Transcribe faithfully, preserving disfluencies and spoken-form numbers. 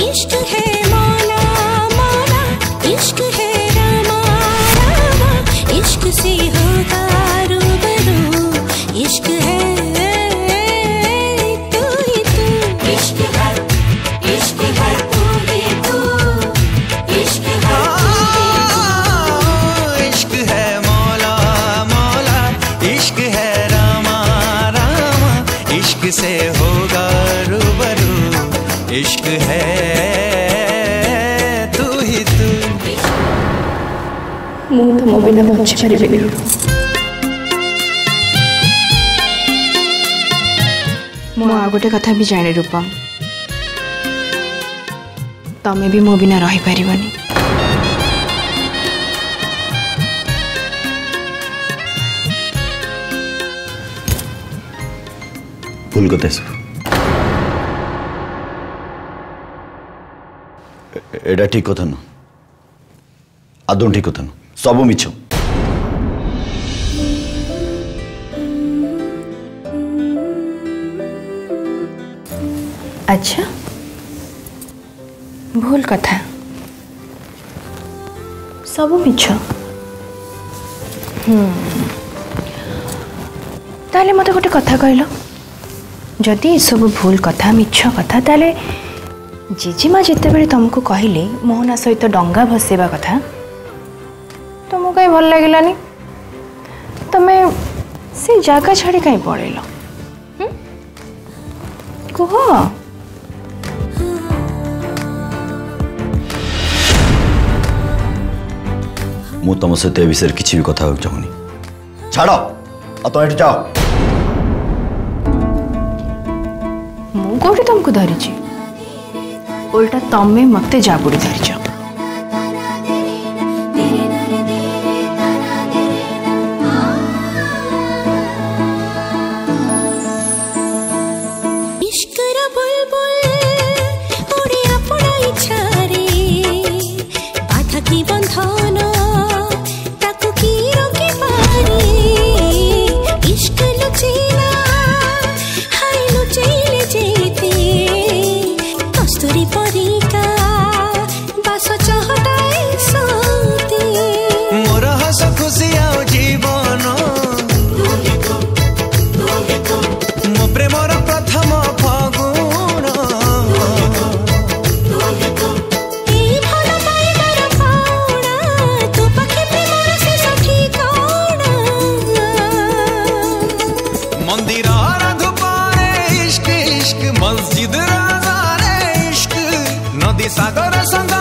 इश्क है मौला मौला, इश्क है रामा रामा, इश्क से होगा रूबरू, इश्क है तू ही तू, इश्क है इश्क है तू ही तू, इश्क है इश्क है मौला मौला, इश्क है रामा रामा, इश्क से होगा रूबरू, इश्क है तू ही तू। ମୁଁ ତମ ବିନା ବଞ୍ଚିପାରିବିନି। ମୁଁ ଆଉ ଗୋଟେ କଥା ବି ଜାଣେ ରୂପମ, ତମେ ବି ମୋ ବିନା ରହିପାରିବନି। भूल कते सब एडा ठीक कथा न, आदौ ठीक कथा न, सब मिछ। अच्छा भूल कथा, सब मिछ। ताले मते गोटे कथा कहलो, जदि सब भूल कथा मिछ कथा ताले जेजेमा जिते बेले तुमको कहले मोहना सहित डंगा भसेबा कथा तुमको कहीं भल लगिलानी, तमे से जगह छाड़ी कहीं पड़ेल कह। मु तुम सहित ए विषय किसी भी कथा चाहूनी, छाड़ तुम ये जाओ। मु कौटी तुमको धरीची, उल्टा तमे मते जाबुड़ी धरीच। मस्जिद राजा रे इश्क, नदी सागर संग